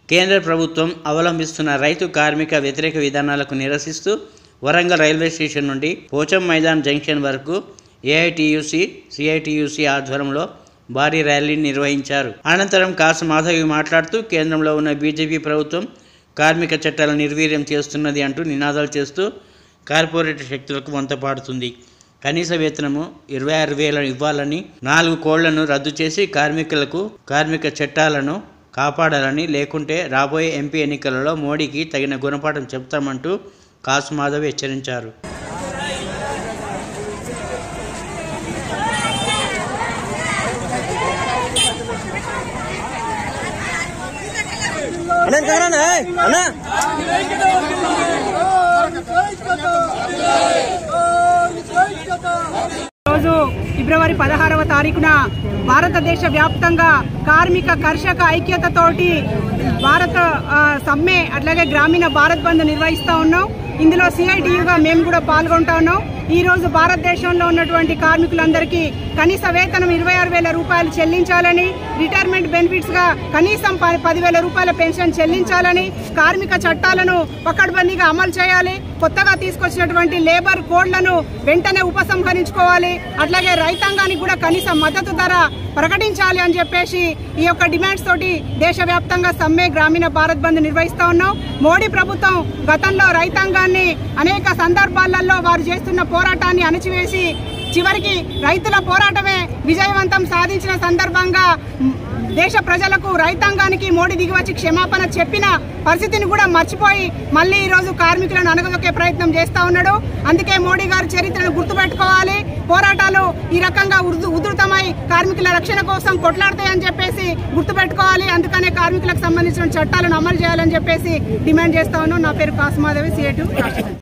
కేంద్ర ప్రభుత్వం అవలంబిస్తున్న రైతు కార్మిక వ్యతిరేక విధానాలకు నిరసిస్తూ వరంగల్ రైల్వే స్టేషన్ నుండి పోచం మైదాన్ జంక్షన్ వరకు ఏఐటియుసి, సిఐటియుసి ఆధ్వర్యంలో భారీ ర్యాలీని నిర్వహించారు. అనంతరం కాసు మాధవి మాట్లాడుతూ కేంద్రంలో ఉన్న బీజేపీ ప్రభుత్వం కార్మిక చట్టాలను నిర్వీర్యం చేస్తున్నది అంటూ నినాదాలు చేస్తూ కార్పొరేట్ శక్తులకు వంతపాడుతుంది. కనీస వేతనము 26,000 ఇవ్వాలని, 4 కోళ్లను రద్దు చేసి కార్మికులకు కార్మిక చట్టాలను కాపాడాలని, లేకుంటే రాబోయే ఎంపీ ఎన్నికలలో మోడీకి తగిన గుణపాఠం చెప్తామంటూ కాసు మాధవ్ హెచ్చరించారు. రోజు ఫిబ్రవరి 16వ తారీఖున భారతదేశ వ్యాప్తంగా కార్మిక కర్షక ఐక్యతతోటి భారత సమ్మె అట్లాగే గ్రామీణ భారత్ బంద్ నిర్వహిస్తూ ఉన్నాం. ఇందులో సిఐటియుగా మేము కూడా పాల్గొంటా ఉన్నాం. ఈ రోజు భారతదేశంలో ఉన్నటువంటి కార్మికులందరికీ కనీస వేతనం 26,000 రూపాయలు చెల్లించాలని, రిటైర్మెంట్ బెనిఫిట్స్ గా కనీసం 10,000 రూపాయల పెన్షన్ చెల్లించాలని, కార్మిక చట్టాలను పకడ్బందీగా అమలు చేయాలి, కొత్తగా తీసుకొచ్చినటువంటి లేబర్ కోడ్లను వెంటనే ఉపసంహరించుకోవాలి, అట్లాగే రైతాంగానికి కూడా కనీస మద్దతు ధర ప్రకటించాలి అని చెప్పేసి ఈ యొక్క డిమాండ్స్ తోటి దేశవ్యాప్తంగా సమ్మె గ్రామీణ భారత్ బంద్ నిర్వహిస్తా ఉన్నాం. మోడీ ప్రభుత్వం గతంలో రైతాంగాన్ని అనేక సందర్భాలలో వారు చేస్తున్న పోరాటాన్ని అణచివేసి చివరికి రైతుల పోరాటమే విజయవంతం సాధించిన సందర్భంగా దేశ ప్రజలకు రైతాంగానికి మోడీ దిగివచ్చి క్షమాపణ చెప్పిన పరిస్థితిని కూడా మర్చిపోయి మళ్ళీ ఈ రోజు కార్మికులను అణగదొక్కే ప్రయత్నం చేస్తా ఉన్నాడు. అందుకే మోడీ గారి చరిత్రను గుర్తుపెట్టుకోవాలి. పోరాటాలు ఈ రకంగా ఉధృతమై కార్మికుల రక్షణ కోసం కొట్లాడతాయని చెప్పేసి గుర్తుపెట్టుకోవాలి. అందుకనే కార్మికులకు సంబంధించిన చట్టాలను అమలు చేయాలని చెప్పేసి డిమాండ్ చేస్తా ఉన్నాం. నా పేరు కాసు మాధవి, సిఐటియు.